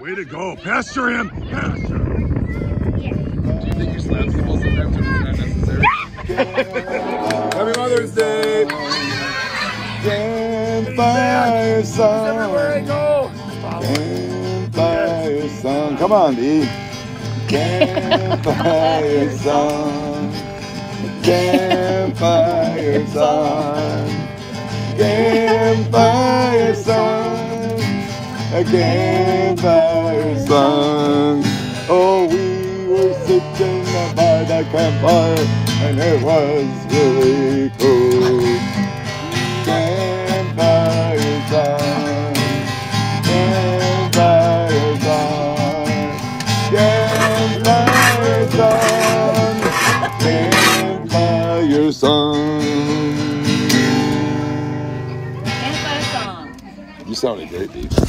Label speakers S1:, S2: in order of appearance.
S1: Way to go. Pasture him. Pasture him.
S2: Do you think you slapped people sometimes when it's not necessary?
S1: Happy Mother's Day.
S3: Campfire song.
S1: Everywhere I go.
S3: Campfire song. Come on, B. Campfire song. Campfire song. Campfire song. A campfire song. Oh, we were sitting by the campfire, and it was really cool. Campfire song. Campfire song. Campfire song. Campfire song.
S4: Campfire song.
S3: You sounded great, Dave.